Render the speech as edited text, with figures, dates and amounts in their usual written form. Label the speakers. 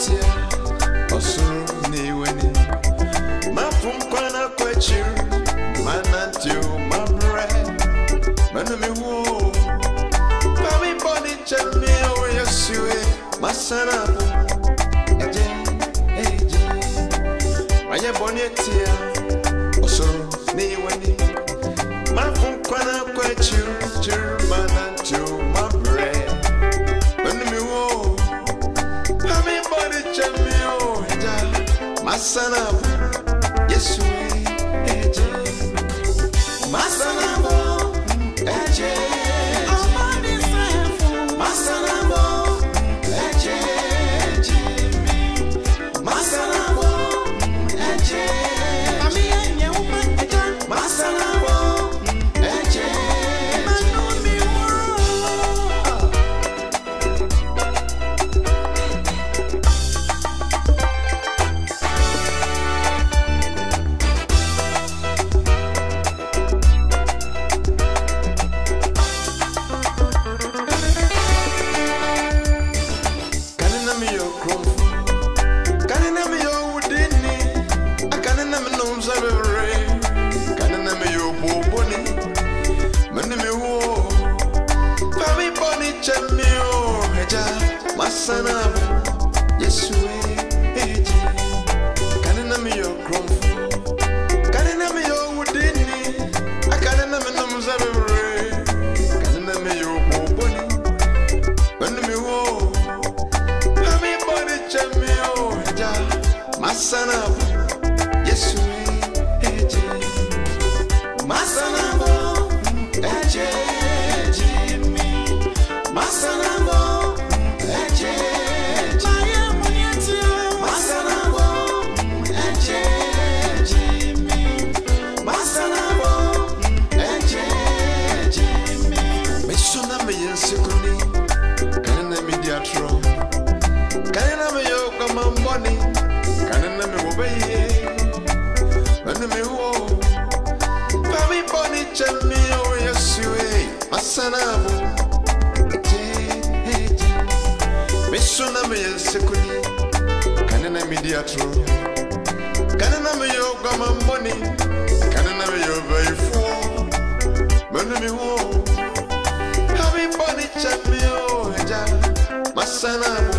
Speaker 1: bonnetia, osuru ni weni. Mafum kwana kwechu, manantiu mabre. Manu mi wo, mami bonnetia mi o yesue, masanabu. Eje, eje, manye bonnetia, osuru ni weni. Mafum kwana kwechu, manantiu mabre. Manu mi wo. Masanabu, Yesu, eje. Masanabu, eje. Masanabu, eje. Masanabu, eje. Masanabu, eje. Masanabu, Yesu, eje. Kanina mi yo kromfu, kanina mi yo wudini, akanina mi no mzabebre, kanina mi yo boboni, when mi wo, ami body chamio, eja. Masanabu, Yesu, eje. Masanabu, eje, Masanabu. Kanina me yo kama mboni, kanina me wobeye, kanina me wo. Fami boni chemi o Yesue, masanabu, eje. Mesuna me yensekuni, kanina me diatro. Kanina me yo kama mboni, kanina me yo beifu, kanina me wo. Fami boni chemi o eja, masanabu.